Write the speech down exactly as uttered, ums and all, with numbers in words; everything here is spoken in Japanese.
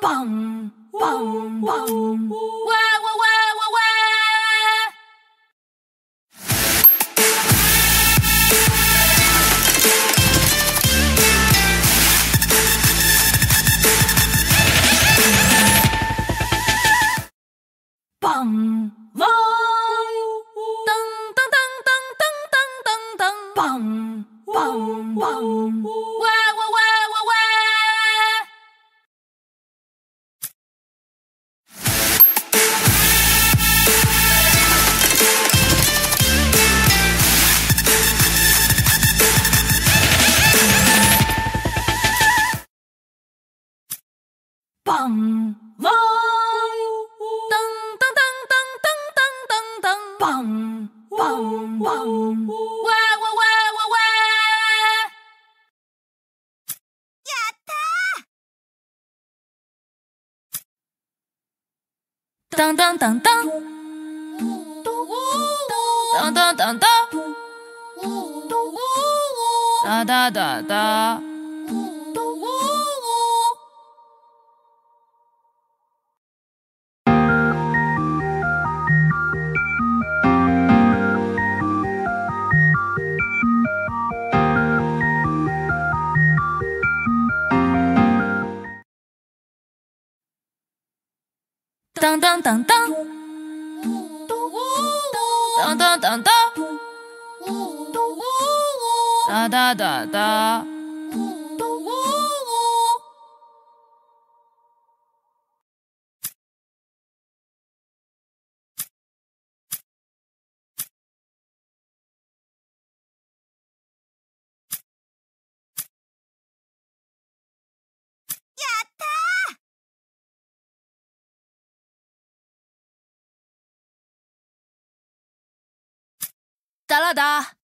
棒棒棒！喂喂喂喂喂！棒棒！噔噔噔噔噔噔噔噔！棒棒棒！喂喂喂喂喂！棒棒！噔噔噔噔噔噔噔噔！棒棒棒！喂喂喂喂喂！ やったー！当当当当！当当当当！哒哒哒哒！当当当当！当当当当！哒哒哒哒！哒啦哒！